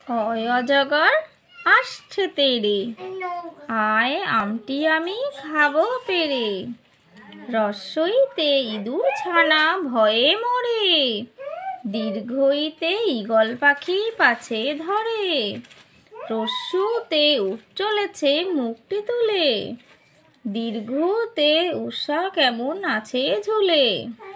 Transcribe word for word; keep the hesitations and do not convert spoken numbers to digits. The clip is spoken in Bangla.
অয় অজগর আসছে তেরে, আয় আমটি আমি খাবো পেরে। রস্বইতে ইঁদুর ছানা ভয়ে মরে, দীর্ঘইতে ঈগল পাখি পাছে ধরে। রস্যুতে উট চলেছে মুখটি তুলে, দীর্ঘতে উষা কেমন আছে ঝুলে।